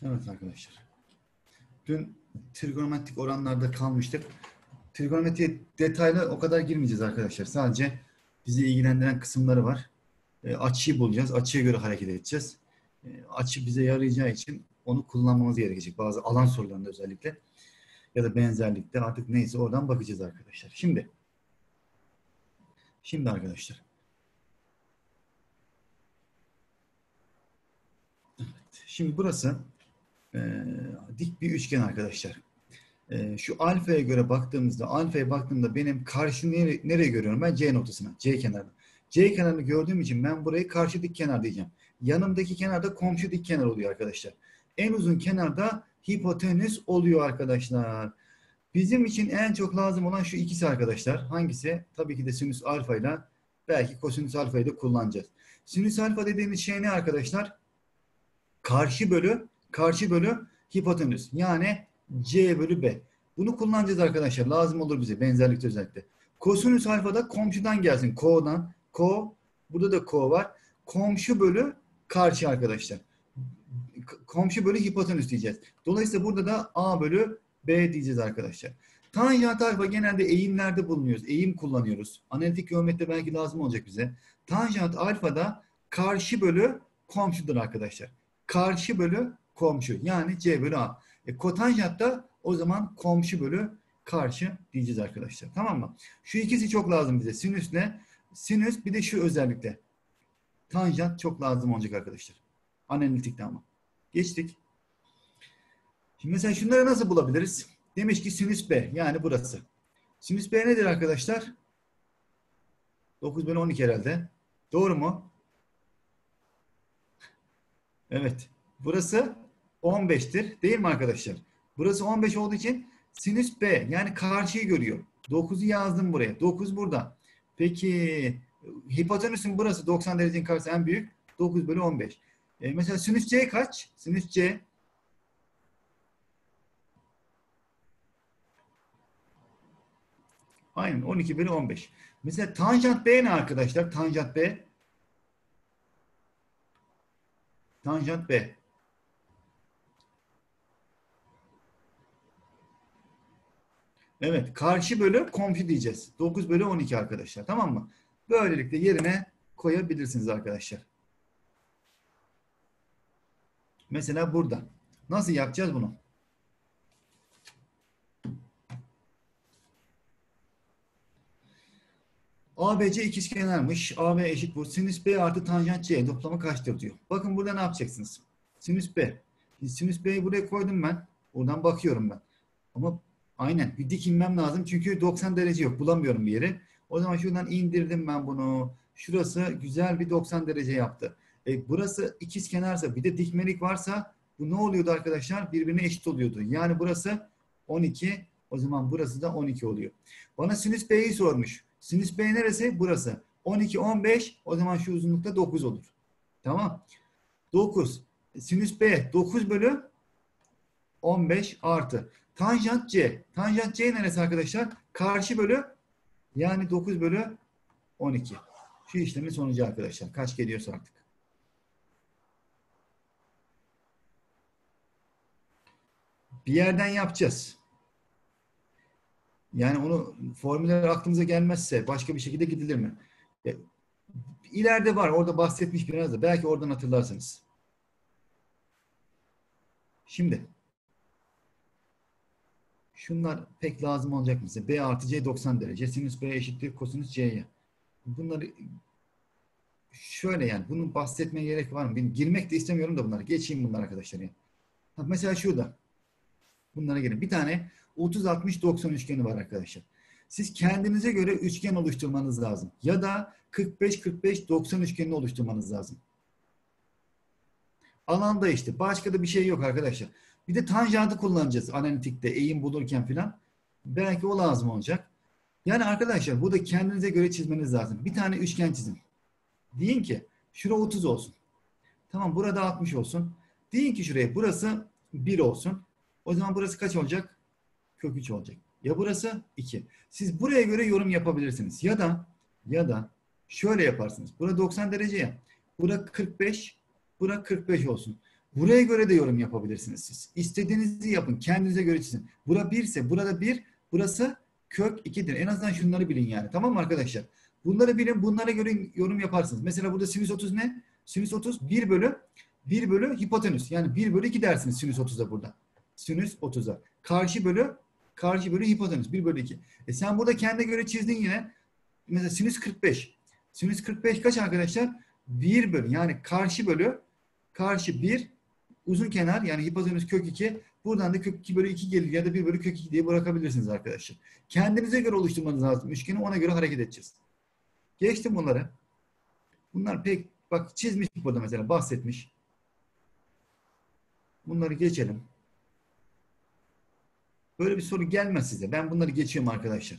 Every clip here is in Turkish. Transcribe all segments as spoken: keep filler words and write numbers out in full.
Evet arkadaşlar. Dün trigonometrik oranlarda kalmıştık. Trigonometriye detaylı o kadar girmeyeceğiz arkadaşlar. Sadece bizi ilgilendiren kısımları var. E, açıyı bulacağız. Açıya göre hareket edeceğiz. E, açı bize yarayacağı için onu kullanmamız gerekecek. Bazı alan sorularında özellikle ya da benzerlikte artık neyse oradan bakacağız arkadaşlar. Şimdi şimdi arkadaşlar. Evet, şimdi burası e, dik bir üçgen arkadaşlar. Ee, şu alfaya göre baktığımızda, alfaya baktığımda benim karşı nere, nereye görüyorum? Ben C noktasına, C kenarına. C kenarını gördüğüm için ben burayı karşı dik kenar diyeceğim. Yanımdaki kenarda komşu dik kenar oluyor arkadaşlar. En uzun kenarda hipotenüs oluyor arkadaşlar. Bizim için en çok lazım olan şu ikisi arkadaşlar. Hangisi? Tabii ki de sinüs alfa ile belki kosinüs alfayı da kullanacağız. Sinüs alfa dediğimiz şey ne arkadaşlar? Karşı bölü, karşı bölü hipotenüs. Yani C bölü B. Bunu kullanacağız arkadaşlar. Lazım olur bize benzerlikte özellikle. Kosinüs alfa da komşudan gelsin. Ko'dan. Ko. Burada da ko var. Komşu bölü karşı arkadaşlar. Komşu bölü hipotenüs diyeceğiz. Dolayısıyla burada da A bölü B diyeceğiz arkadaşlar. Tanjant alfa genelde eğimlerde bulunuyoruz. Eğim kullanıyoruz. Analitik geometride belki lazım olacak bize. Tanjant alfa da karşı bölü komşudur arkadaşlar. Karşı bölü komşu. Yani C bölü A. E, kotanjant da o zaman komşu bölü karşı diyeceğiz arkadaşlar. Tamam mı? Şu ikisi çok lazım bize. Sinüs ne? Sinüs bir de şu özellikle. Tanjant çok lazım olacak arkadaşlar. Analitikte ama. Geçtik. Şimdi mesela şunları nasıl bulabiliriz? Demiş ki sinüs B. Yani burası. Sinüs B nedir arkadaşlar? dokuz bölü on iki herhalde. Doğru mu? Evet. Burası on beştir. Değil mi arkadaşlar? Burası on beş olduğu için sinüs B yani karşıyı görüyor. dokuzu yazdım buraya. dokuz burada. Peki hipotenüsün burası doksan derecenin karşısı en büyük. dokuz bölü on beş. E, mesela sinüs C kaç? Sinüs C aynen on iki bölü on beş. Mesela tanjant B ne arkadaşlar? Tanjant B. Tanjant B. Evet. Karşı bölü komşu diyeceğiz. dokuz bölü on iki arkadaşlar. Tamam mı? Böylelikle yerine koyabilirsiniz arkadaşlar. Mesela burada. Nasıl yapacağız bunu? A B C ikizkenarmış. A B eşit bu. Sinüs B artı tanjant C toplamı kaçtır diyor. Bakın burada ne yapacaksınız? Sinüs B. Sinüs B'yi buraya koydum ben. Oradan bakıyorum ben. Ama aynen bir dik inmem lazım. Çünkü doksan derece yok. Bulamıyorum bir yeri. O zaman şuradan indirdim ben bunu. Şurası güzel bir doksan derece yaptı. E, burası ikizkenarsa bir de dikmelik varsa bu ne oluyordu arkadaşlar? Birbirine eşit oluyordu. Yani burası on iki. O zaman burası da on iki oluyor. Bana sinüs B'yi sormuş. Sinüs B neresi? Burası. on iki, on beş. O zaman şu uzunlukta dokuz olur. Tamam. dokuz. Sinüs B dokuz bölü on beş artı. Tanjant C. Tanjant C neresi arkadaşlar? Karşı bölü yani dokuz bölü on iki. Şu işlemin sonucu arkadaşlar. Kaç geliyorsa artık. Bir yerden yapacağız. Yani onu formüller aklımıza gelmezse başka bir şekilde gidilir mi? E, ileride var. Orada bahsetmiş biraz da. Belki oradan hatırlarsınız. Şimdi şunlar pek lazım olacak mı size? B artı C doksan derece. Sinüs B eşittir kosinüs C'ye. Bunları şöyle yani. Bunun bahsetmeye gerek var mı? Ben girmek de istemiyorum da bunlara. Geçeyim bunlar arkadaşlar. Yani. Mesela şurada. Bunlara gelin. Bir tane otuz altmış doksan üçgeni var arkadaşlar. Siz kendinize göre üçgen oluşturmanız lazım. Ya da kırk beş kırk beş doksan üçgenini oluşturmanız lazım. Alanda işte. Başka da bir şey yok arkadaşlar. Bir de tanjantı kullanacağız analitikte eğim bulurken filan. Belki o lazım olacak. Yani arkadaşlar burada kendinize göre çizmeniz lazım. Bir tane üçgen çizin. Deyin ki şura otuz olsun. Tamam burada altmış olsun. Deyin ki şuraya burası bir olsun. O zaman burası kaç olacak? Kök üç olacak. Ya burası iki. Siz buraya göre yorum yapabilirsiniz. Ya da ya da şöyle yaparsınız. Burada doksan derece ya. Burada kırk beş, burada kırk beş olsun. Buraya göre de yorum yapabilirsiniz siz. İstediğinizi yapın. Kendinize göre çizin. Bura bir ise burada bir, burası kök ikidir. En azından şunları bilin yani. Tamam mı arkadaşlar? Bunları bilin. Bunlara göre yorum yaparsınız. Mesela burada sinüs otuz ne? Sinüs otuz bir bölü bir bölü hipotenüs. Yani bir bölü iki dersiniz sinüs otuza burada. Sinüs otuza. Karşı bölü karşı bölü hipotenüs. bir bölü iki. E sen burada kendine göre çizdin yine. Mesela sinüs kırk beş. Sinüs kırk beş kaç arkadaşlar? bir bölü yani karşı bölü karşı bir uzun kenar yani hipotenüs kök iki. Buradan da kök iki bölü iki gelir ya da bir bölü kök iki diye bırakabilirsiniz arkadaşlar. Kendinize göre oluşturmanız lazım üçgeni. Ona göre hareket edeceğiz. Geçtim bunları. Bunlar pek bak çizmiş burada mesela bahsetmiş. Bunları geçelim. Böyle bir soru gelmez size. Ben bunları geçiyorum arkadaşlar.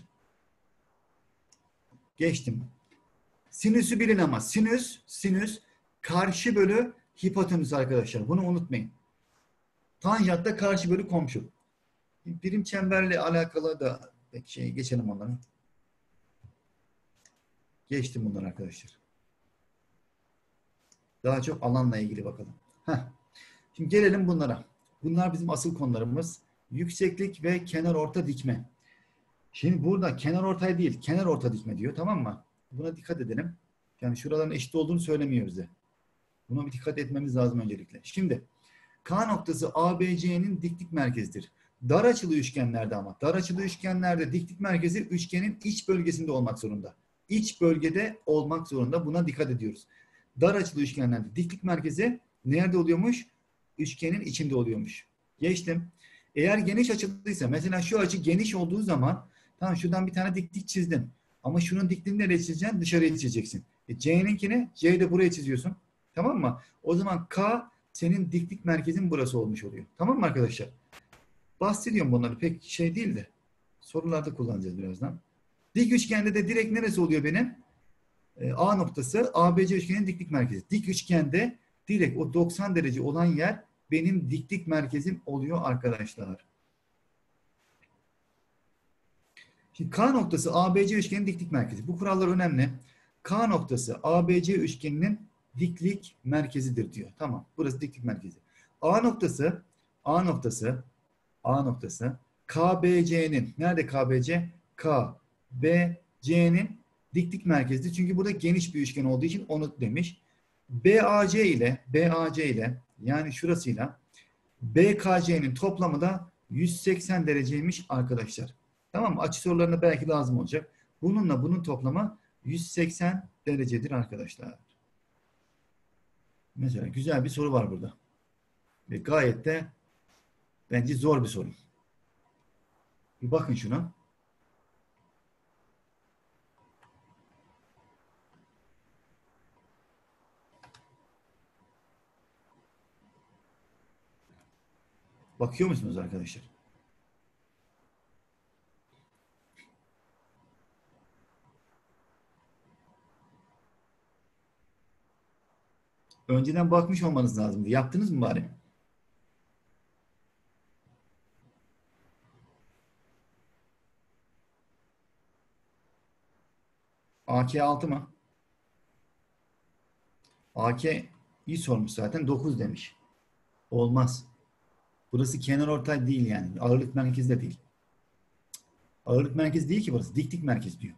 Geçtim. Sinüsü bilin ama sinüs, sinüs karşı bölü hipotenüs arkadaşlar. Bunu unutmayın. Tanjant da karşı bölü komşu. Birim çemberle alakalı da pek şey geçelim onları. Geçtim bunları arkadaşlar. Daha çok alanla ilgili bakalım. Heh. Şimdi gelelim bunlara. Bunlar bizim asıl konularımız. Yükseklik ve kenar orta dikme. Şimdi burada kenar ortay değil, kenar orta dikme diyor. Tamam mı? Buna dikkat edelim. Yani şuraların eşit olduğunu söylemiyor bize. Buna bir dikkat etmemiz lazım öncelikle. Şimdi K noktası A B C'nin diklik merkezidir. Dar açılı üçgenlerde ama dar açılı üçgenlerde diklik merkezi üçgenin iç bölgesinde olmak zorunda. İç bölgede olmak zorunda. Buna dikkat ediyoruz. Dar açılı üçgenlerde diklik merkezi nerede oluyormuş? Üçgenin içinde oluyormuş. Geçtim. Eğer geniş açılıysa mesela şu açı geniş olduğu zaman tamam şuradan bir tane diklik çizdin. Ama şunun dikliğini nereye çizeceksin? Dışarıya çizeceksin. E, C'ninkini C'yi de buraya çiziyorsun. Tamam mı? O zaman K senin diklik merkezin burası olmuş oluyor. Tamam mı arkadaşlar? Bahsediyorum bunları pek şey değil de. Sorularda kullanacağız birazdan. Dik üçgende de direkt neresi oluyor benim? E, A noktası A B C üçgenin diklik merkezi. Dik üçgende direkt o doksan derece olan yer benim diklik merkezim oluyor arkadaşlar. Şimdi K noktası A B C üçgenin diklik merkezi. Bu kurallar önemli. K noktası A B C üçgeninin diklik merkezidir diyor. Tamam. Burası diklik merkezi. A noktası A noktası A noktası K B C'nin nerede K B C? K B C'nin diklik merkezidir. Çünkü burada geniş bir üçgen olduğu için onu demiş. B A C ile B A C ile yani şurasıyla B K C'nin toplamı da yüz seksen dereceymiş arkadaşlar. Tamam mı? Açı sorularında belki lazım olacak. Bununla bunun toplamı yüz seksen derecedir arkadaşlar. Mesela güzel bir soru var burada. Ve gayet de bence zor bir soru. Bir bakın şuna. Bakıyor musunuz arkadaşlar? Önceden bakmış olmanız lazımdı. Yaptınız mı bari? A K altı mı? A K iyi sormuş zaten. dokuz demiş. Olmaz. Burası kenarortay değil yani. Ağırlık merkezi de değil. Ağırlık merkezi değil ki burası. Diklik merkezi diyor.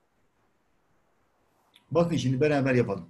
Bakın şimdi beraber yapalım.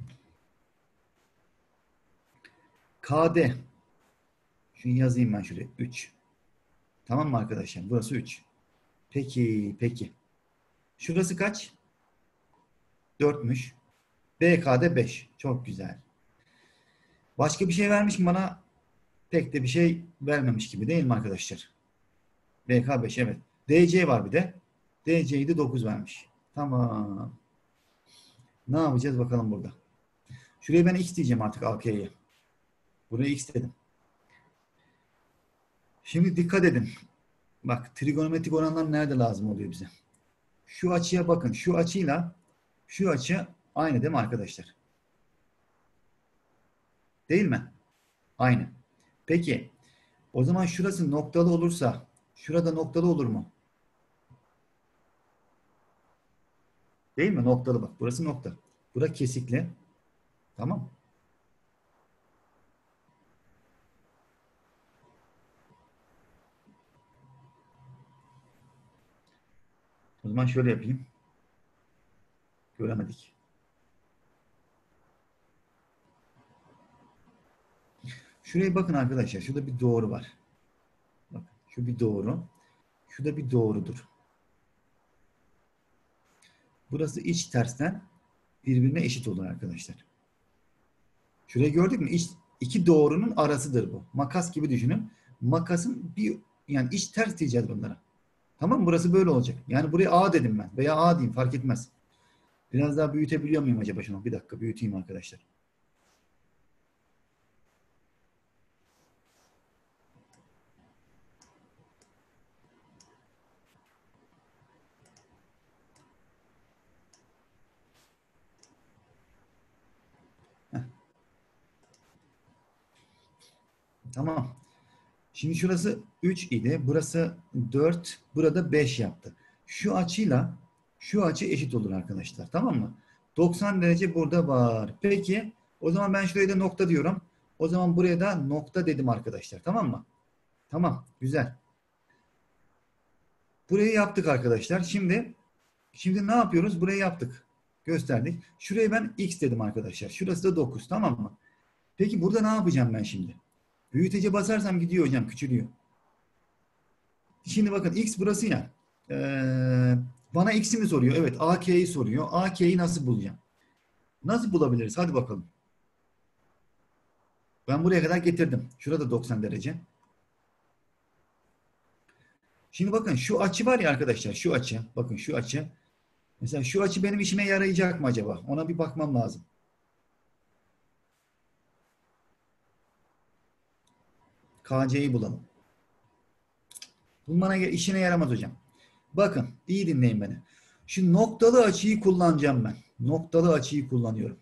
K D. Şunu yazayım ben şuraya. üç. Tamam mı arkadaşlar? Burası üç. Peki, peki. Şurası kaç? dörtmüş. B K D beş. Çok güzel. Başka bir şey vermiş mi bana? Pek de bir şey vermemiş gibi değil mi arkadaşlar? B K beş evet. D C var bir de. D C'yi de dokuz vermiş. Tamam. Ne yapacağız bakalım burada. Şuraya ben X diyeceğim artık A K'ye. Buraya X dedim. Şimdi dikkat edin. Bak trigonometrik oranlar nerede lazım oluyor bize? Şu açıya bakın. Şu açıyla şu açı aynı değil mi arkadaşlar? Değil mi? Aynı. Peki o zaman şurası noktalı olursa şurada noktalı olur mu? Değil mi? Noktalı bak. Burası nokta. Burası kesikli. Tamam. O zaman şöyle yapayım. Göremedik. Şuraya bakın arkadaşlar. Şurada bir doğru var. Bakın, şu bir doğru. Şu da bir doğrudur. Burası iç tersten birbirine eşit olur arkadaşlar. Şurayı gördük mü? İç, iki doğrunun arasıdır bu. Makas gibi düşünün. Makasın bir yani iç ters diyeceğiz bunlara. Tamam mı? Burası böyle olacak. Yani buraya A dedim ben. Veya A diyeyim fark etmez. Biraz daha büyütebiliyor muyum acaba şunu? Bir dakika büyüteyim arkadaşlar. Heh. Tamam. Şimdi şurası üç idi. Burası dört. Burada beş yaptı. Şu açıyla şu açı eşit olur arkadaşlar. Tamam mı? doksan derece burada var. Peki o zaman ben şuraya da nokta diyorum. O zaman buraya da nokta dedim arkadaşlar. Tamam mı? Tamam. Güzel. Burayı yaptık arkadaşlar. Şimdi şimdi ne yapıyoruz? Burayı yaptık. Gösterdik. Şuraya ben x dedim arkadaşlar. Şurası da dokuz. Tamam mı? Peki burada ne yapacağım ben şimdi? Büyütece basarsam gidiyor hocam. Küçülüyor. Şimdi bakın x burası ya. Ee, bana x'i mi soruyor? Evet. A K'yi soruyor. A K'yi nasıl bulacağım? Nasıl bulabiliriz? Hadi bakalım. Ben buraya kadar getirdim. Şurada doksan derece. Şimdi bakın şu açı var ya arkadaşlar. Şu açı. Bakın şu açı. Mesela şu açı benim işime yarayacak mı acaba? Ona bir bakmam lazım. K C'yi bulalım. Bu bana işine yaramaz hocam. Bakın iyi dinleyin beni. Şu noktalı açıyı kullanacağım ben. Noktalı açıyı kullanıyorum.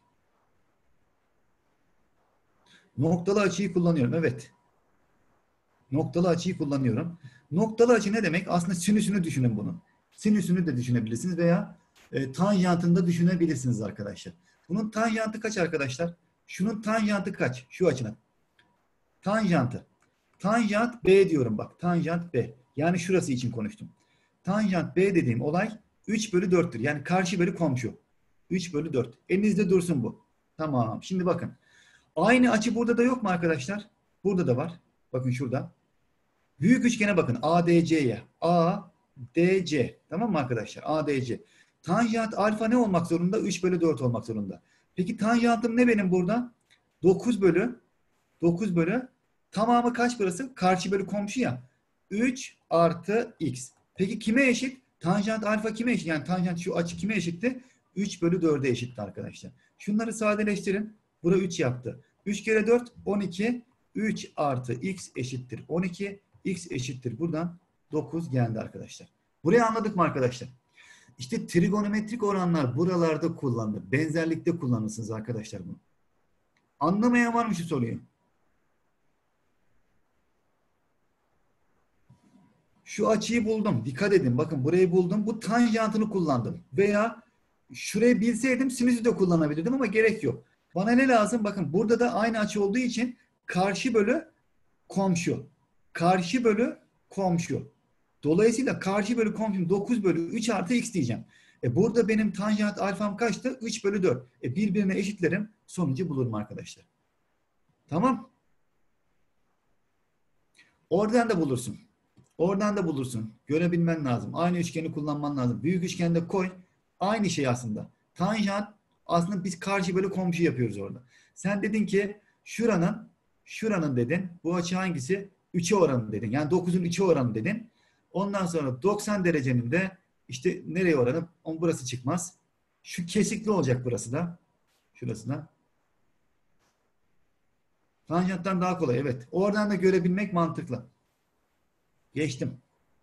Noktalı açıyı kullanıyorum. Evet. Noktalı açıyı kullanıyorum. Noktalı açı ne demek? Aslında sinüsünü düşünün bunun. Sinüsünü de düşünebilirsiniz veya e, tanjantını da düşünebilirsiniz arkadaşlar. Bunun tanjantı kaç arkadaşlar? Şunun tanjantı kaç? Şu açının. Tanjantı. Tanjant B diyorum bak. Tanjant B. Yani şurası için konuştum. Tanjant B dediğim olay üç bölü dörttür. Yani karşı bölü komşu. üç bölü dört. Elinizde dursun bu. Tamam. Şimdi bakın. Aynı açı burada da yok mu arkadaşlar? Burada da var. Bakın şurada. Büyük üçgene bakın. A D C'ye. A D C. Tamam mı arkadaşlar? A D C. Tanjant alfa ne olmak zorunda? üç bölü dört olmak zorunda. Peki tanjantım ne benim burada? dokuz bölü dokuz bölü tamamı kaç burası? Karşı bölü komşu ya. üç artı x. Peki kime eşit? Tanjant alfa kime eşit? Yani tanjant şu açı kime eşitti? üç bölü dörde eşitti arkadaşlar. Şunları sadeleştirin. Bura üç yaptı. üç kere dört on iki. üç artı x eşittir on iki. X eşittir. Buradan dokuz geldi arkadaşlar. Burayı anladık mı arkadaşlar? İşte trigonometrik oranlar buralarda kullanılır. Benzerlikte kullanırsınız arkadaşlar bunu. Anlamayan var mı şu soruyu? Şu açıyı buldum. Dikkat edin. Bakın burayı buldum. Bu tanjantını kullandım. Veya şurayı bilseydim sinüsü de kullanabilirdim ama gerek yok. Bana ne lazım? Bakın burada da aynı açı olduğu için karşı bölü komşu. Karşı bölü komşu. Dolayısıyla karşı bölü komşu dokuz bölü üç artı x diyeceğim. E burada benim tanjant alfam kaçtı? üç bölü dört. E birbirine eşitlerim. Sonucu bulurum arkadaşlar. Tamam. Oradan da bulursun. Oradan da bulursun. Görebilmen lazım. Aynı üçgeni kullanman lazım. Büyük üçgende koy. Aynı şey aslında. Tanjant aslında biz karşı bölü komşu yapıyoruz orada. Sen dedin ki şuranın şuranın dedin. Bu açı hangisi? üçe oranı dedin. Yani dokuzun üçe oranı dedin. Ondan sonra doksan derecenin de işte nereye oranı? On burası çıkmaz. Şu kesikli olacak burası da. Şurası da. Tanjanttan daha kolay. Evet. Oradan da görebilmek mantıklı. Geçtim.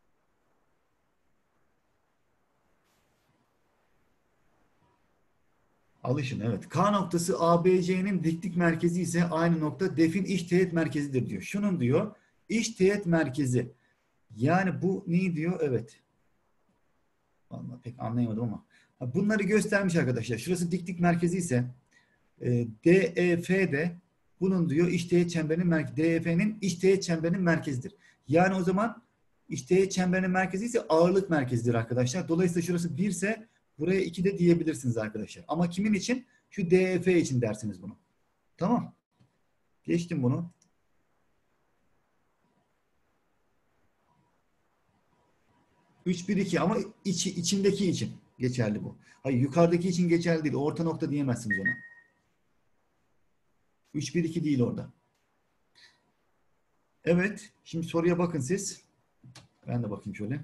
Alışın evet. K noktası A B C'nin diklik merkezi ise aynı nokta defin iç teğet merkezidir diyor. Şunun diyor iç teğet merkezi. Yani bu ne diyor? Evet. Vallahi pek anlayamadım ama. Bunları göstermiş arkadaşlar. Şurası diklik merkezi ise e, D E F de bunun diyor iç teğet çemberinin merkezi. D E F'nin iç teğet çemberinin merkezidir. Yani o zaman İç teğet çemberinin merkezi ise ağırlık merkezidir arkadaşlar. Dolayısıyla şurası bir ise buraya iki de diyebilirsiniz arkadaşlar. Ama kimin için? Şu D E F için dersiniz bunu. Tamam. Geçtim bunu. üç bir iki ama içi, içindeki için geçerli bu. Hayır, yukarıdaki için geçerli değil. Orta nokta diyemezsiniz ona. üç bir iki değil orada. Evet. Şimdi soruya bakın siz. Ben de bakayım şöyle.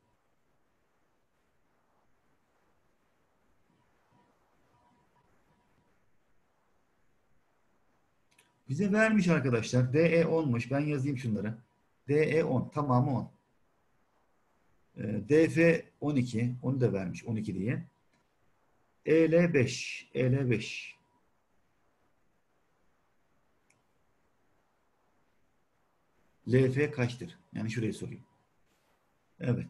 Bize vermiş arkadaşlar. D E onmuş. Ben yazayım şunları. D E on. Tamamı on. D F on iki. Onu da vermiş. on iki diye. E L beş. E L beş. L F kaçtır? Yani şurayı sorayım. Evet.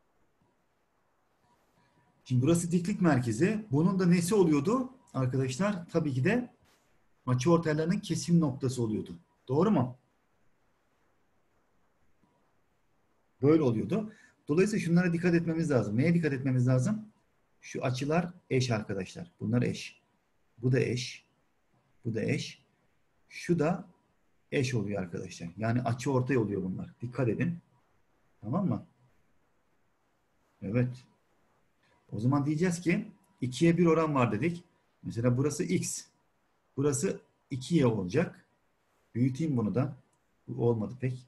Şimdi burası diklik merkezi. Bunun da nesi oluyordu arkadaşlar? Tabii ki de açıortaylarının kesim noktası oluyordu. Doğru mu? Böyle oluyordu. Dolayısıyla şunlara dikkat etmemiz lazım. Neye dikkat etmemiz lazım? Şu açılar eş arkadaşlar. Bunlar eş. Bu da eş. Bu da eş. Şu da eş oluyor arkadaşlar. Yani açıortay oluyor bunlar. Dikkat edin. Tamam mı? Evet. O zaman diyeceğiz ki ikiye bir oran var dedik. Mesela burası x. Burası ikiye olacak. Büyüteyim bunu da. Bu olmadı pek.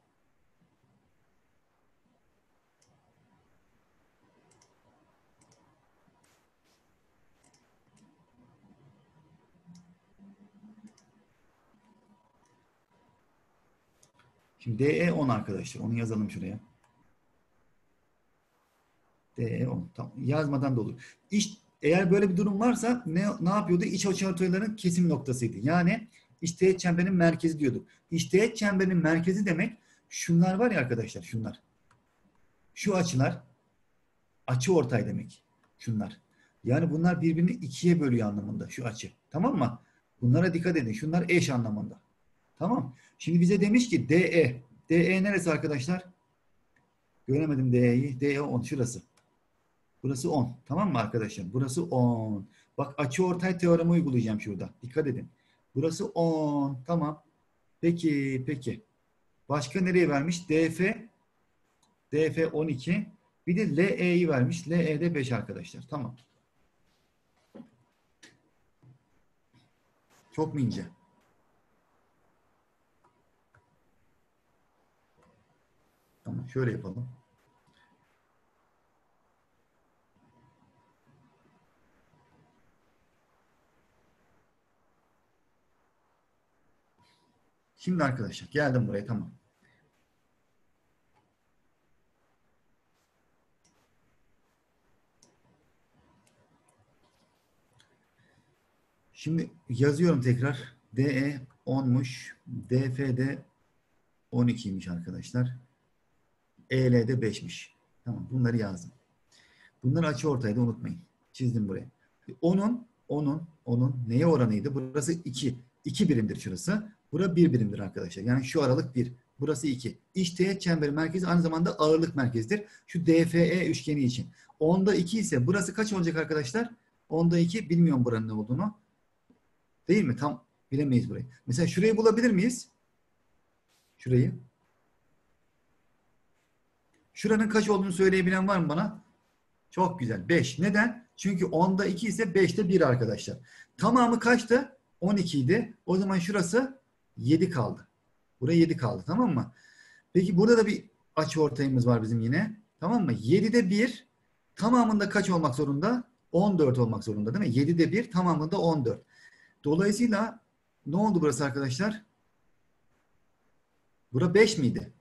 Şimdi D E on arkadaşlar. Onu yazalım şuraya. D E on. Tamam. Yazmadan da olur. İş, eğer böyle bir durum varsa ne, ne yapıyordu? İç açıortayların kesim noktasıydı. Yani iç teğet çemberinin merkezi diyorduk. İç teğet çemberinin merkezi demek şunlar var ya arkadaşlar, şunlar. Şu açılar açıortay demek. Şunlar. Yani bunlar birbirini ikiye bölüyor anlamında şu açı. Tamam mı? Bunlara dikkat edin. Şunlar eş anlamında. Tamam. Şimdi bize demiş ki D E. D E neresi arkadaşlar? Göremedim D E'yi. D E on şurası. Burası on. Tamam mı arkadaşlar? Burası on. Bak açıortay teoremi uygulayacağım şurada. Dikkat edin. Burası on. Tamam. Peki, peki. Başka nereye vermiş? D F. D F on iki. Bir de L E'yi vermiş. L E de beş arkadaşlar. Tamam. Çok mu ince? Tamam. Şöyle yapalım. Şimdi arkadaşlar geldim buraya. Tamam. Şimdi yazıyorum tekrar. D E onmuş. D F de on ikiymiş arkadaşlar. E L de beşmiş. Tamam. Bunları yazdım. Bunları açıortayda unutmayın. Çizdim buraya. Onun, onun, onun neye oranıydı? Burası iki. iki birimdir şurası. Bura bir birimdir arkadaşlar. Yani şu aralık bir. Burası iki. İç teğet çemberi merkezi aynı zamanda ağırlık merkezidir. Şu D F E üçgeni için. onda iki ise burası kaç olacak arkadaşlar? onda iki bilmiyorum buranın ne olduğunu. Değil mi? Tam bilemeyiz burayı. Mesela şurayı bulabilir miyiz? Şurayı. Şuranın kaç olduğunu söyleyebilen var mı bana? Çok güzel. beş. Neden? Çünkü onda iki ise beşte bir arkadaşlar. Tamamı kaçtı? on iki idi. O zaman şurası yedi kaldı. Buraya yedi kaldı. Tamam mı? Peki burada da bir açıortayımız var bizim yine. Tamam mı? yedide bir tamamında kaç olmak zorunda? on dört olmak zorunda değil mi? yedide bir tamamında on dört. Dolayısıyla ne oldu burası arkadaşlar? Bura beş miydi?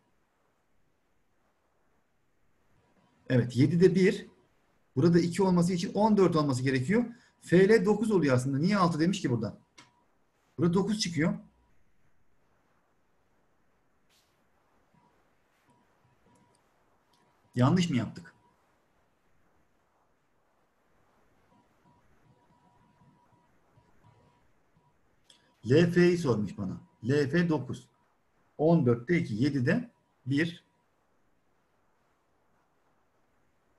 Evet. yedide bir. Burada iki olması için on dört olması gerekiyor. F L dokuz oluyor aslında. Niye altı demiş ki burada? Burada dokuz çıkıyor. Yanlış mı yaptık? L F'yi sormuş bana. L F dokuz. on dörtte iki. yedide bir.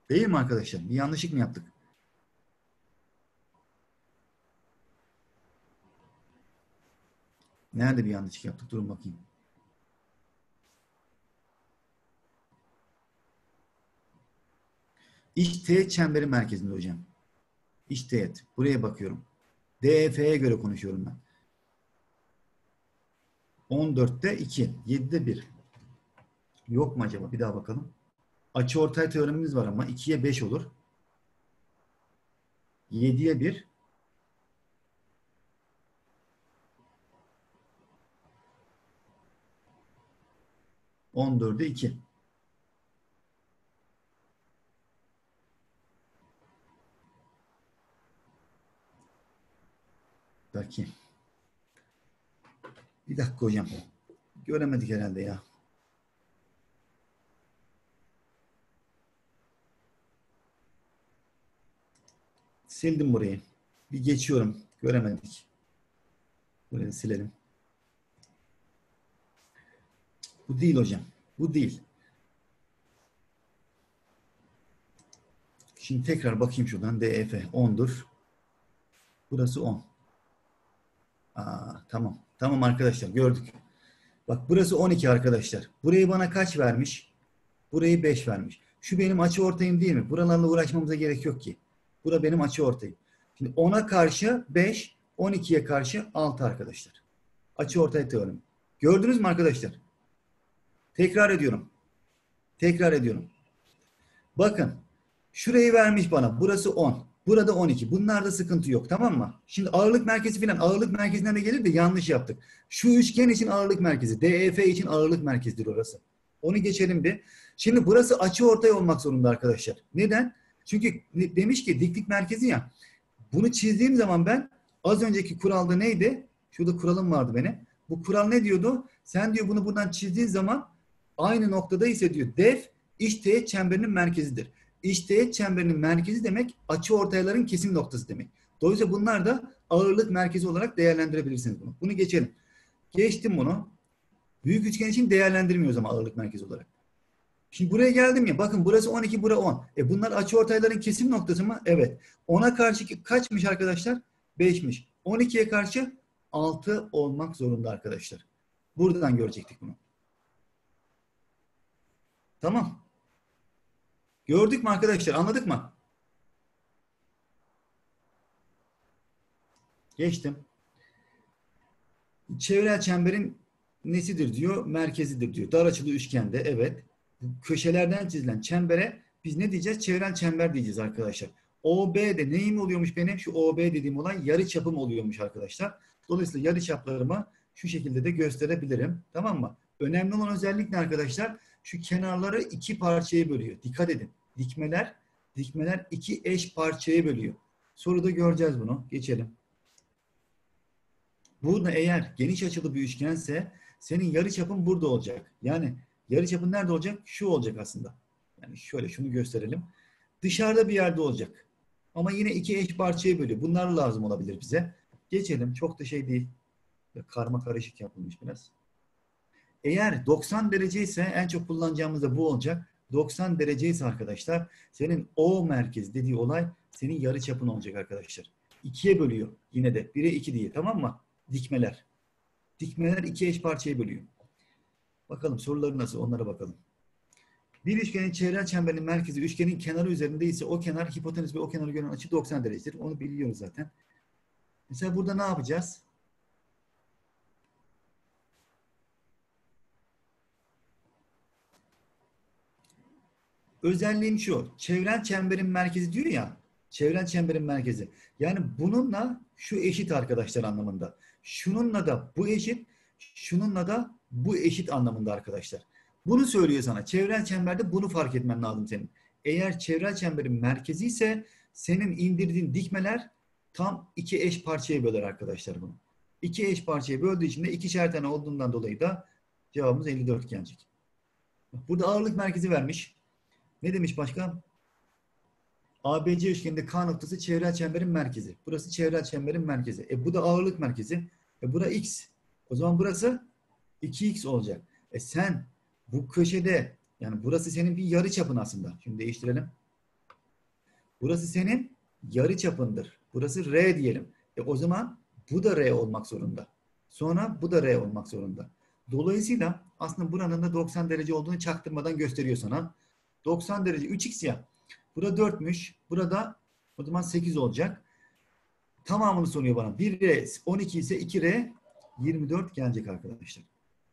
Değil mi arkadaşlar? Bir yanlışlık mı yaptık? Nerede bir yanlışlık yaptık? Durun bakayım. İş teğet çemberin merkezinde hocam. İş teğet. Buraya bakıyorum. D E F'ye göre konuşuyorum ben. on dörtte iki. yedide bir. Yok mu acaba? Bir daha bakalım. Açıortay teoremimiz var ama ikiye beş olur. yediye bir. on dörde iki. Bakayım. Bir dakika hocam. Göremedik herhalde ya. Sildim burayı. Bir geçiyorum. Göremedik. Burayı silelim. Bu değil hocam. Bu değil. Şimdi tekrar bakayım şuradan. D E F ondur. Burası on. Aa, tamam. Tamam arkadaşlar gördük. Bak burası on iki arkadaşlar. Burayı bana kaç vermiş? Burayı beş vermiş. Şu benim açıortayım değil mi? Buralarla uğraşmamıza gerek yok ki. Bura benim açıortayım. Şimdi ona karşı beş, on ikiye karşı altı arkadaşlar. Açıortay teoremi. Gördünüz mü arkadaşlar? Tekrar ediyorum. Tekrar ediyorum. Bakın. Şurayı vermiş bana. Burası on. Burada on iki. Bunlarda sıkıntı yok. Tamam mı? Şimdi ağırlık merkezi filan ağırlık merkezinden de gelir de yanlış yaptık. Şu üçgen için ağırlık merkezi. D E F için ağırlık merkezidir orası. Onu geçelim bir. Şimdi burası açıortay olmak zorunda arkadaşlar. Neden? Çünkü demiş ki diklik merkezi ya. Bunu çizdiğim zaman ben az önceki kuralda neydi? Şurada kuralım vardı benim. Bu kural ne diyordu? Sen diyor bunu buradan çizdiğin zaman aynı noktada ise diyor def iç teğet çemberinin merkezidir. İç teğet çemberinin merkezi demek açıortayların kesim noktası demek. Dolayısıyla bunlar da ağırlık merkezi olarak değerlendirebilirsiniz bunu. Bunu geçelim. Geçtim bunu. Büyük üçgen için değerlendirmiyoruz ama ağırlık merkezi olarak. Şimdi buraya geldim ya. Bakın burası on iki, bura on. E bunlar açıortayların kesim noktası mı? Evet. ona karşı kaçmış arkadaşlar? beşmiş. on ikiye karşı altı olmak zorunda arkadaşlar. Buradan görecektik bunu. Tamam. Gördük mü arkadaşlar? Anladık mı? Geçtim. Çevrel çemberin nesidir diyor? Merkezidir diyor. Dar açılı üçgende evet. Köşelerden çizilen çembere biz ne diyeceğiz? Çevrel çember diyeceğiz arkadaşlar. O B'de neyim oluyormuş benim? Şu O B dediğim olan yarıçapım oluyormuş arkadaşlar. Dolayısıyla yarıçaplarımı şu şekilde de gösterebilirim. Tamam mı? Önemli olan özellik ne arkadaşlar? Şu kenarları iki parçaya bölüyor. Dikkat edin. Dikmeler, dikmeler iki eş parçaya bölüyor. Soruda göreceğiz bunu. Geçelim. Burada eğer geniş açılı bir üçgense senin yarıçapın burada olacak. Yani yarıçapın nerede olacak? Şu olacak aslında. Yani şöyle şunu gösterelim. Dışarıda bir yerde olacak. Ama yine iki eş parçaya bölüyor. Bunlar lazım olabilir bize. Geçelim. Çok da şey değil. Karma karışık yapılmış biraz. Eğer doksan derece ise en çok kullanacağımız da bu olacak. doksan derece ise arkadaşlar senin O merkez dediği olay senin yarıçapın olacak arkadaşlar. ikiye bölüyor yine de. bire iki diye, tamam mı? Dikmeler. Dikmeler iki eş parçaya bölüyor. Bakalım soruları nasıl, onlara bakalım. Bir üçgenin çevrel çemberinin merkezi üçgenin kenarı üzerinde ise o kenar hipotenüs ve o kenarı gören açı doksan derecedir. Onu biliyoruz zaten. Mesela burada ne yapacağız? Özelliğim şu. Çevrel çemberin merkezi diyor ya. Çevrel çemberin merkezi. Yani bununla şu eşit arkadaşlar anlamında. Şununla da bu eşit. Şununla da bu eşit anlamında arkadaşlar. Bunu söylüyor sana. Çevrel çemberde bunu fark etmen lazım senin. Eğer çevrel çemberin merkezi ise senin indirdiğin dikmeler tam iki eş parçaya böler arkadaşlar bunu. İki eş parçaya böldüğü için de ikişer tane olduğundan dolayı da cevabımız elli dört gelecek. Burada ağırlık merkezi vermiş. Ne demiş başka? A B C üçgeninde K noktası çevrel çemberin merkezi. Burası çevrel çemberin merkezi. E bu da ağırlık merkezi. E bura X. O zaman burası iki X olacak. E sen bu köşede yani burası senin bir yarı çapın aslında. Şimdi değiştirelim. Burası senin yarı çapındır. Burası R diyelim. E o zaman bu da R olmak zorunda. Sonra bu da R olmak zorunda. Dolayısıyla aslında buranın da doksan derece olduğunu çaktırmadan gösteriyor sana. doksan derece üç x ya. Burada dörtmüş. Burada o zaman sekiz olacak. Tamamını soruyor bana. bir R on iki ise iki R yirmi dört gelecek arkadaşlar.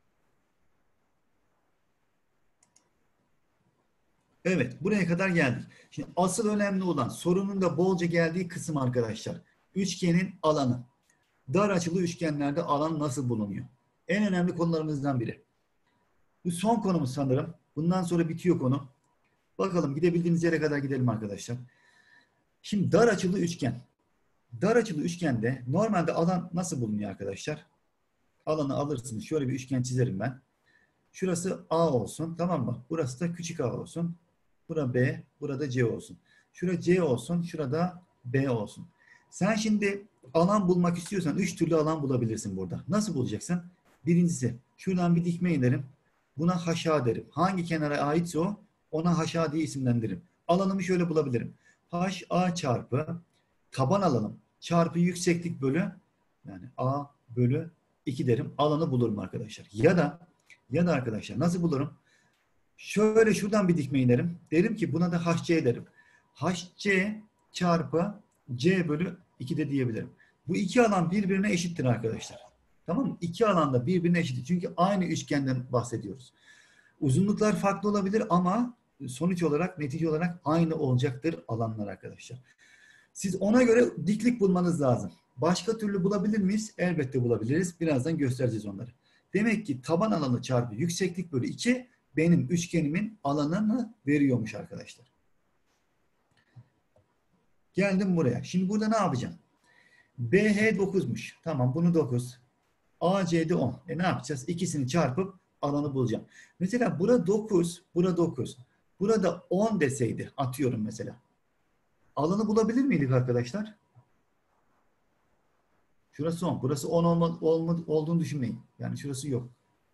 Evet, buraya kadar geldik. Şimdi asıl önemli olan sorunun da bolca geldiği kısım arkadaşlar. Üçgenin alanı. Dar açılı üçgenlerde alan nasıl bulunuyor? En önemli konularımızdan biri. Bu son konumuz sanırım. Bundan sonra bitiyor konu. Bakalım gidebildiğimiz yere kadar gidelim arkadaşlar. Şimdi dar açılı üçgen. Dar açılı üçgende normalde alan nasıl bulunuyor arkadaşlar? Alanı alırsınız. Şöyle bir üçgen çizerim ben. Şurası A olsun. Tamam mı? Burası da küçük a olsun. Bura B. Burada C olsun. Şurada C olsun. Şurada B olsun. Sen şimdi alan bulmak istiyorsan üç türlü alan bulabilirsin burada. Nasıl bulacaksın? Birincisi şuradan bir dikme inerim. Buna haşa derim. Hangi kenara aitse o ona haşa diye isimlendiririm. Alanımı şöyle bulabilirim. H A çarpı taban alanım çarpı yükseklik bölü yani A bölü iki derim. Alanı bulurum arkadaşlar. Ya da ya da arkadaşlar nasıl bulurum? Şöyle şuradan bir dikme inerim. Derim ki buna da H C derim. H C çarpı C bölü iki de diyebilirim. Bu iki alan birbirine eşittir arkadaşlar. Tamam mı? İki alan da birbirine eşittir. Çünkü aynı üçgenden bahsediyoruz. Uzunluklar farklı olabilir ama sonuç olarak, netice olarak aynı olacaktır alanlar arkadaşlar. Siz ona göre diklik bulmanız lazım. Başka türlü bulabilir miyiz? Elbette bulabiliriz. Birazdan göstereceğiz onları. Demek ki taban alanı çarpı yükseklik bölü iki benim üçgenimin alanını veriyormuş arkadaşlar. Geldim buraya. Şimdi burada ne yapacağım? B H dokuzmuş. Tamam bunu dokuz. A C'de on. E ne yapacağız? İkisini çarpıp alanı bulacağım. Mesela burada dokuz, burada dokuz. Burada on deseydi atıyorum mesela. Alanı bulabilir miydik arkadaşlar? Şurası on. Burası on olma, olma, olduğunu düşünmeyin. Yani şurası yok.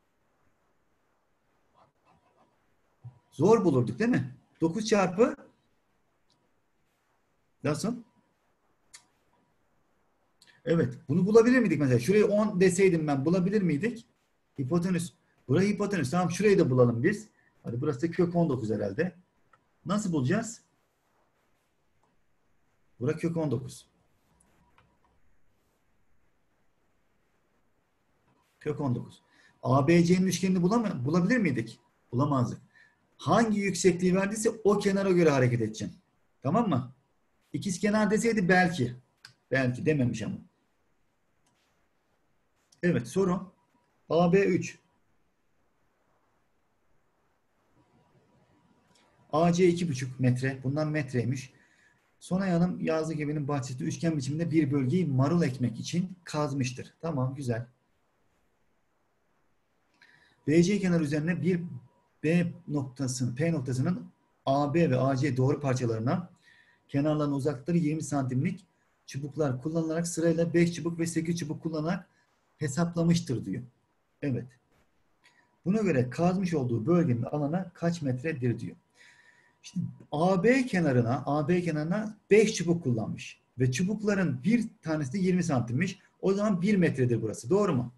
Zor bulurduk değil mi? dokuz çarpı nasıl? Evet. Bunu bulabilir miydik mesela? Şurayı on deseydim ben bulabilir miydik? Hipotenüs. Burayı hipotenüs. Tamam şurayı da bulalım biz. Hadi burası da kök on dokuz herhalde. Nasıl bulacağız? Burası kök on dokuz. Kök on dokuz. A B C'nin üçgenini bulamıyor, bulabilir miydik? Bulamazdık. Hangi yüksekliği verdiyse o kenara göre hareket edeceğim. Tamam mı? İkizkenar deseydi belki. Belki dememiş ama. Evet soru. A B üç. A C iki buçuk metre. Bundan metreymiş. Sonay Hanım yazdığı geminin bahçesinde üçgen biçiminde bir bölgeyi marul ekmek için kazmıştır. Tamam güzel. B C kenar üzerine bir B noktasının, P noktasının A B ve A C doğru parçalarına kenarlarının uzaklıkları yirmi santimlik çubuklar kullanılarak sırayla beş çubuk ve sekiz çubuk kullanarak hesaplamıştır diyor. Evet. Buna göre kazmış olduğu bölgenin alana kaç metredir diyor. Şimdi A B kenarına A B kenarına beş çubuk kullanmış. Ve çubukların bir tanesi de yirmi santimmiş. O zaman bir metredir burası. Doğru mu?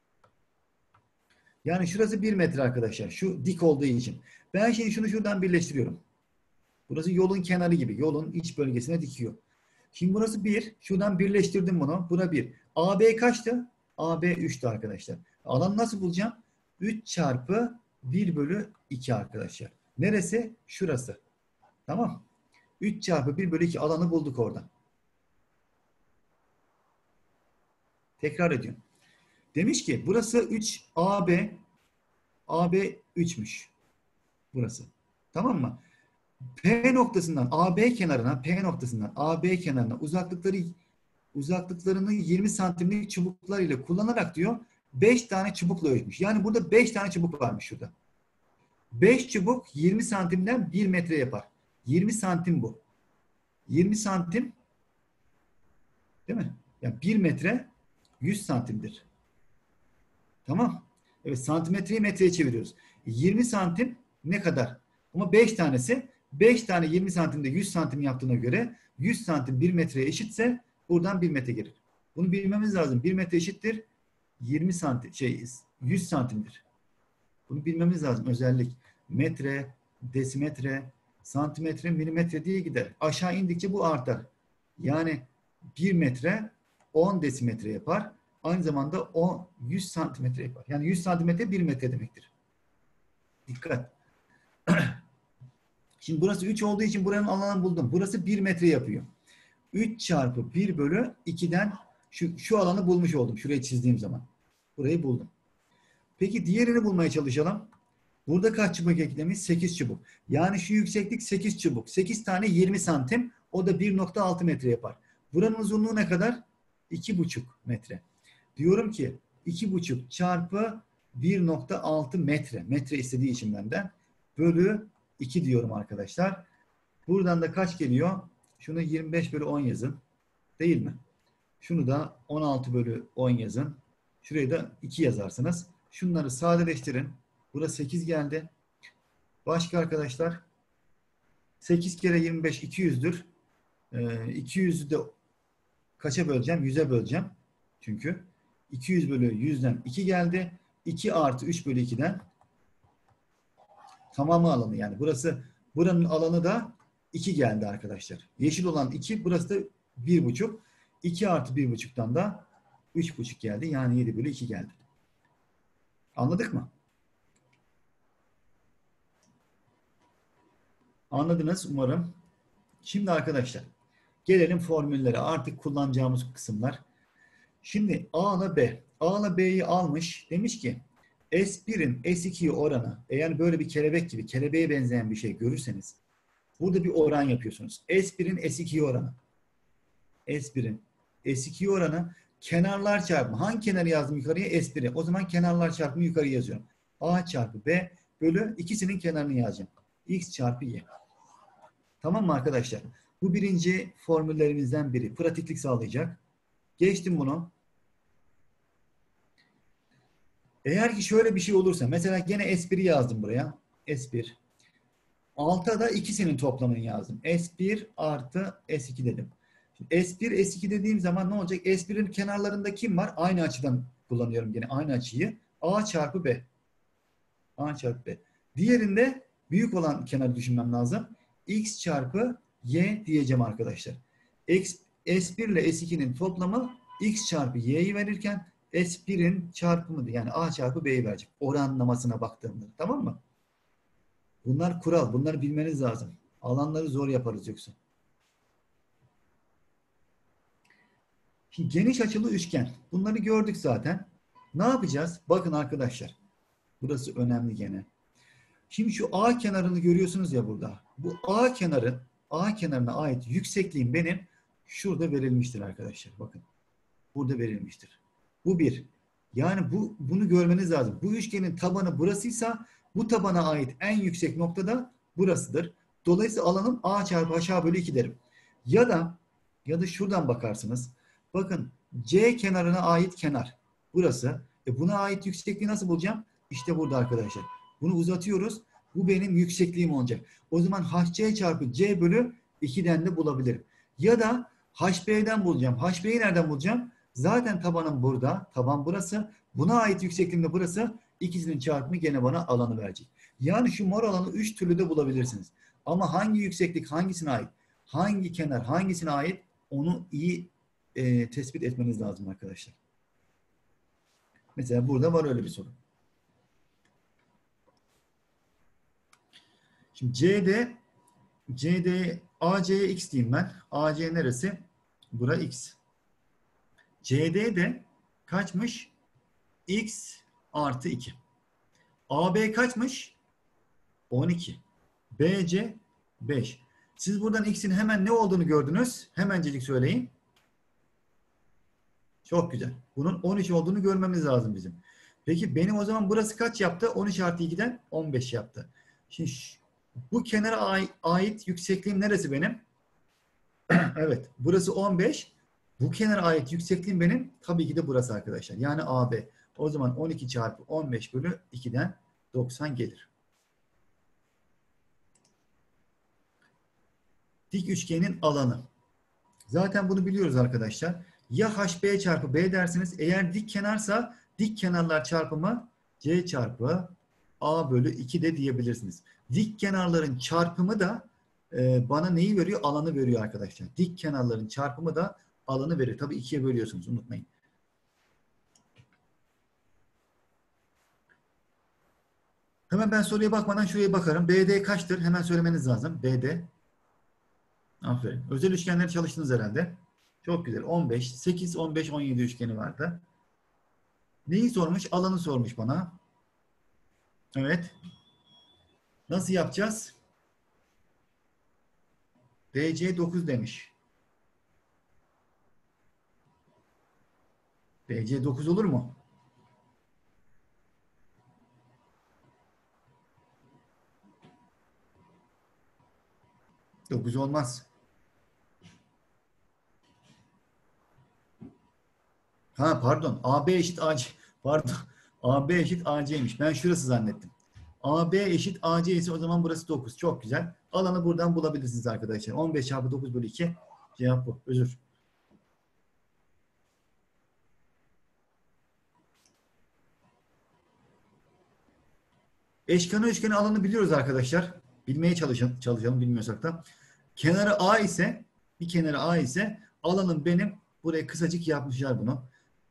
Yani şurası bir metre arkadaşlar. Şu dik olduğu için. Ben şimdi şunu şuradan birleştiriyorum. Burası yolun kenarı gibi. Yolun iç bölgesine dikiyor. Şimdi burası bir. Şuradan birleştirdim bunu. Buna bir. A B kaçtı? A B üçtü arkadaşlar. Alanı nasıl bulacağım? üç çarpı bir bölü iki arkadaşlar. Neresi? Şurası. Tamam. üç çarpı bir bölü iki alanı bulduk oradan. Tekrar ediyorum. Demiş ki burası üç A B A B üçmüş. Burası. Tamam mı? P noktasından A B kenarına P noktasından A B kenarına uzaklıkları uzaklıklarını yirmi santimlik çubuklar ile kullanarak diyor beş tane çubukla ölçmüş. Yani burada beş tane çubuk varmış şurada. beş çubuk yirmi santimden bir metre yapar. yirmi santim bu. yirmi santim değil mi? Yani bir metre yüz santimdir. Tamam. Evet santimetreyi metreye çeviriyoruz. yirmi santim ne kadar? Ama beş tanesi beş tane yirmi santimde yüz santim yaptığına göre yüz santim bir metreye eşitse buradan bir metre gelir. Bunu bilmemiz lazım. bir metre eşittir yirmi santim şey yüz santimdir. Bunu bilmemiz lazım. Özellik metre, desimetre, santimetre, milimetre diye gider. Aşağı indikçe bu artar. Yani bir metre on desimetre yapar. Aynı zamanda o yüz santimetre yapar. Yani yüz santimetre bir metre demektir. Dikkat. Şimdi burası üç olduğu için buranın alanını buldum. Burası bir metre yapıyor. üç çarpı bir bölü iki'den şu, şu alanı bulmuş oldum. Şurayı çizdiğim zaman. Burayı buldum. Peki diğerini bulmaya çalışalım. Burada kaç çubuk eklemiş? sekiz çubuk. Yani şu yükseklik sekiz çubuk. sekiz tane yirmi santim. O da bir nokta altı metre yapar. Buranın uzunluğu ne kadar? iki buçuk metre. Diyorum ki iki buçuk çarpı bir nokta altı metre. Metre istediği için benden. Bölü iki diyorum arkadaşlar. Buradan da kaç geliyor? Şunu yirmi beş bölü on yazın. Değil mi? Şunu da on altı bölü on yazın. Şurayı da iki yazarsınız. Şunları sadeleştirin. Burası sekiz geldi. Başka arkadaşlar sekiz kere yirmi beş iki yüzdür. Ee, iki yüzü de kaça böleceğim? yüze böleceğim. Çünkü iki yüz bölü yüzden iki geldi. iki artı üç bölü iki'den tamamı alanı yani. Burası buranın alanı da iki geldi arkadaşlar. Yeşil olan iki, burası da bir buçuk. iki artı bir buçuk'tan da üç buçuk geldi. Yani yedi bölü iki geldi. Anladık mı? Anladınız umarım. Şimdi arkadaşlar gelelim formüllere. Artık kullanacağımız kısımlar. Şimdi A ile B. A ile B'yi almış. Demiş ki S bir'in S iki'ye oranı, eğer böyle bir kelebek gibi kelebeğe benzeyen bir şey görürseniz burada bir oran yapıyorsunuz. S bir'in S iki'ye oranı. S bir'in S iki'ye oranı kenarlar çarpımı. Hangi kenarı yazdım yukarıya? S bir'i. O zaman kenarlar çarpımı yukarıya yazıyorum. A çarpı B bölü ikisinin kenarını yazacağım. X çarpı Y. Tamam mı arkadaşlar? Bu birinci formüllerimizden biri. Pratiklik sağlayacak. Geçtim bunu. Eğer ki şöyle bir şey olursa, mesela gene S bir'i yazdım buraya. S bir. Altta da ikisinin toplamını yazdım. S bir artı S iki dedim. Şimdi S bir, S iki dediğim zaman ne olacak? S bir'in kenarlarında kim var? Aynı açıdan kullanıyorum gene aynı açıyı. A çarpı B. A çarpı B. Diğerinde büyük olan kenarı düşünmem lazım. X çarpı Y diyeceğim arkadaşlar. S bir ile S iki'nin toplamı X çarpı Y'yi verirken S bir'in çarpımı yani A çarpı B'yi verecek. Oranlamasına baktığımda. Tamam mı? Bunlar kural. Bunları bilmeniz lazım. Alanları zor yaparız yoksa. Şimdi geniş açılı üçgen. Bunları gördük zaten. Ne yapacağız? Bakın arkadaşlar. Burası önemli gene. Şimdi şu A kenarını görüyorsunuz ya burada. Bu A kenarı, A kenarına ait yüksekliğim benim şurada verilmiştir arkadaşlar. Bakın. Burada verilmiştir. Bu bir. Yani bu bunu görmeniz lazım. Bu üçgenin tabanı burasıysa bu tabana ait en yüksek noktada burasıdır. Dolayısıyla alanım A çarpı aşağı bölü iki derim. Ya da ya da şuradan bakarsınız. Bakın C kenarına ait kenar. Burası. E buna ait yüksekliği nasıl bulacağım? İşte burada arkadaşlar. Bunu uzatıyoruz. Bu benim yüksekliğim olacak. O zaman H C çarpı C bölü iki'den de bulabilirim. Ya da H B'den bulacağım. H B'yi nereden bulacağım? Zaten tabanım burada. Taban burası. Buna ait yüksekliğim de burası. İkisinin çarpımı gene bana alanı verecek. Yani şu mor alanı üç türlü de bulabilirsiniz. Ama hangi yükseklik hangisine ait? Hangi kenar hangisine ait? Onu iyi e, tespit etmeniz lazım arkadaşlar. Mesela burada var öyle bir soru. Şimdi C'de C'de A C'ye X diyeyim ben. A C neresi? Bura X. C D de kaçmış? X artı iki. A B kaçmış? on iki. B C beş. Siz buradan X'in hemen ne olduğunu gördünüz. Hemencecik söyleyin. Çok güzel. Bunun on üç olduğunu görmemiz lazım bizim. Peki benim o zaman burası kaç yaptı? on üç artı iki'den on beş yaptı. Şimdi bu kenara ait yüksekliğim neresi benim? Evet. Burası on beş. Bu kenara ait yüksekliğim benim tabii ki de burası arkadaşlar. Yani A B. O zaman on iki çarpı on beş bölü iki'den doksan gelir. dik üçgenin alanı. Zaten bunu biliyoruz arkadaşlar. Ya H B çarpı B dersiniz. Eğer dik kenarsa dik kenarlar çarpımı C çarpı A bölü iki de diyebilirsiniz. Dik kenarların çarpımı da e, bana neyi veriyor? Alanı veriyor arkadaşlar. Dik kenarların çarpımı da alanı verir. Tabii ikiye bölüyorsunuz, unutmayın. Hemen ben soruya bakmadan şuraya bakarım. B D kaçtır? Hemen söylemeniz lazım. B D. Aferin. Özel üçgenleri çalıştınız herhalde. Çok güzel. on beş, sekiz, on beş, on yedi üçgeni vardı. Neyi sormuş? Alanı sormuş bana. Evet. Nasıl yapacağız? D C dokuz demiş. D C dokuz olur mu? dokuz olmaz. Ha pardon. A B eşit A C. Pardon. A B eşit A C'ymiş. Ben şurası zannettim. A B eşit A C ise o zaman burası dokuz. Çok güzel. Alanı buradan bulabilirsiniz arkadaşlar. on beş çarpı dokuz bölü iki. Cevap bu. Özür. Eşkenar üçgenin alanı biliyoruz arkadaşlar. Bilmeye çalışalım, çalışalım bilmiyorsak da. Kenarı A ise, bir kenarı A ise alanım benim, buraya kısacık yapmışlar bunu.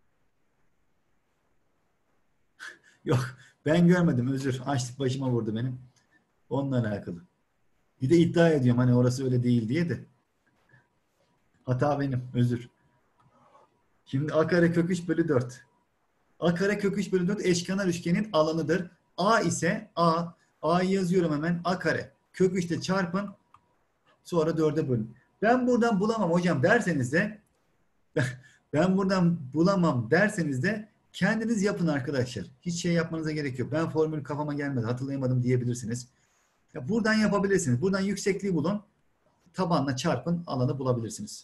Yok ben görmedim, özür. Açlık başıma vurdu benim. Onunla alakalı. Bir de iddia ediyorum hani orası öyle değil diye de. Hata benim, özür. Şimdi A kare kök üç bölü dört. A kare kök üç bölü dört eşkenar üçgenin alanıdır. A ise A. A'yı yazıyorum hemen. A kare kök üçte çarpın. Sonra dörde bölün. Ben buradan bulamam hocam derseniz de ben buradan bulamam derseniz de kendiniz yapın arkadaşlar. Hiç şey yapmanıza gerek yok. Ben formül kafama gelmedi, hatırlayamadım diyebilirsiniz. Ya buradan yapabilirsiniz. Buradan yüksekliği bulun. Tabanla çarpın, alanı bulabilirsiniz.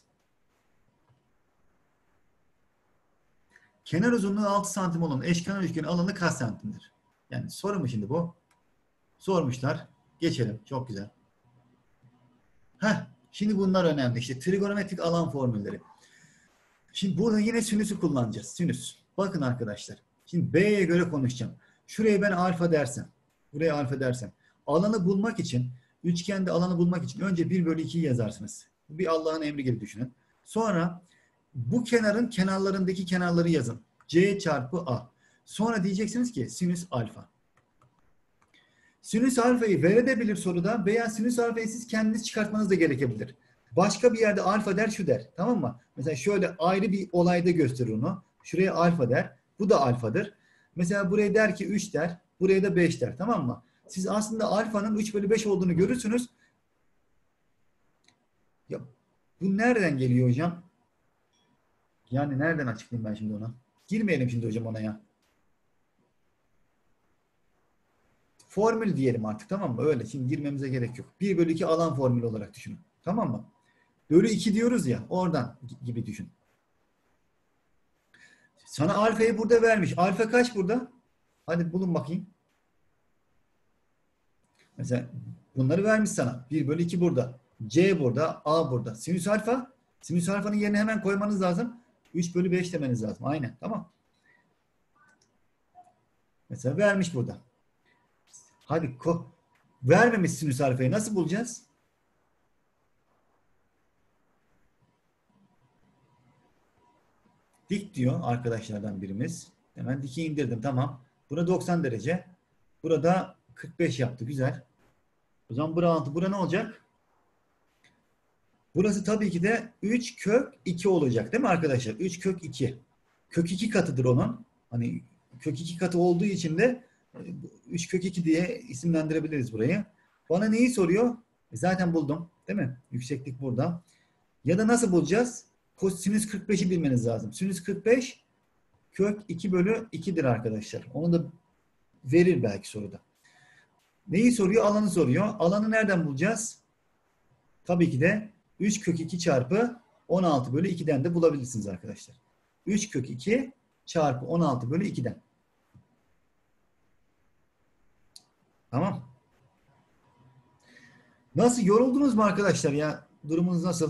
Kenar uzunluğu altı santim olan eşkenar üçgenin alanı kaç santimdir? Yani soru mu şimdi bu? Sormuşlar. Geçelim. Çok güzel. Heh, şimdi bunlar önemli. İşte trigonometrik alan formülleri. Şimdi burada yine sinüsü kullanacağız. Sinüs. Bakın arkadaşlar. Şimdi B'ye göre konuşacağım. Şuraya ben alfa dersem. Buraya alfa dersem. Alanı bulmak için, üçgende alanı bulmak için önce bir bölü ikiyi yazarsınız. Bu bir Allah'ın emri gibi düşünün. Sonra bu kenarın kenarlarındaki kenarları yazın. C çarpı A. Sonra diyeceksiniz ki sinüs alfa. Sinüs alfayı verebilir soruda veya sinüs alfayı siz kendiniz çıkartmanız da gerekebilir. Başka bir yerde alfa der şu der. Tamam mı? Mesela şöyle ayrı bir olayda gösterir onu. Şuraya alfa der. Bu da alfadır. Mesela buraya der ki üç der. Buraya da beş der. Tamam mı? Siz aslında alfanın üç bölü beş olduğunu görürsünüz. Ya, bu nereden geliyor hocam? Yani nereden açıklayayım ben şimdi ona? Girmeyelim şimdi hocam ona ya. Formül diyelim artık, tamam mı? Öyle şimdi girmemize gerek yok. bir bölü iki alan formülü olarak düşünün. Tamam mı? Bölü iki diyoruz ya, oradan gibi düşün. Sana alfayı burada vermiş. Alfa kaç burada? Hadi bulun bakayım. Mesela bunları vermiş sana. bir bölü iki burada. C burada. A burada. Sinüs alfa. Sinüs alfanın yerine hemen koymanız lazım. üç bölü beş demeniz lazım. Aynen. Tamam. Mesela vermiş burada. Hadi ko vermemiş sinüs alfayı. Nasıl bulacağız? Dik diyor arkadaşlardan birimiz. Hemen diki indirdim. Tamam. Buna doksan derece. Burada kırk beş yaptı. Güzel. O zaman bura altı. Bura ne olacak? Burası tabii ki de üç kök iki olacak. Değil mi arkadaşlar? üç kök iki. Kök iki katıdır onun. Hani kök iki katı olduğu için de üç kök iki diye isimlendirebiliriz burayı. Bana neyi soruyor? E zaten buldum. Değil mi? Yükseklik burada. Ya da nasıl bulacağız? Sinüs kırk beşi bilmeniz lazım. Sinüs kırk beş kök iki bölü ikidir arkadaşlar. Onu da verir belki soruda. Neyi soruyor? Alanı soruyor. Alanı nereden bulacağız? Tabii ki de üç kök iki çarpı on altı bölü ikiden de bulabilirsiniz arkadaşlar. üç kök iki çarpı on altı bölü ikiden. Tamam. Nasıl, yoruldunuz mu arkadaşlar ya? Durumunuz nasıl?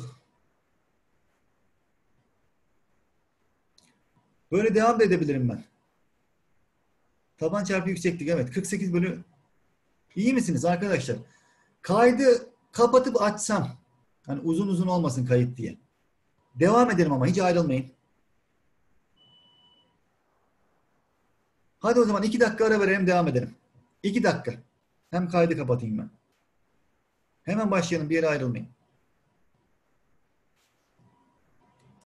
Böyle devam da edebilirim ben. Taban çarpı yükseklik, evet. kırk sekiz bölü. İyi misiniz arkadaşlar? Kaydı kapatıp açsam, hani uzun uzun olmasın kayıt diye. Devam edelim ama hiç ayrılmayın. Hadi o zaman iki dakika ara verelim, devam edelim. iki dakika. Hem kaydı kapatayım ben. Hemen başlayalım, bir yere ayrılmayın.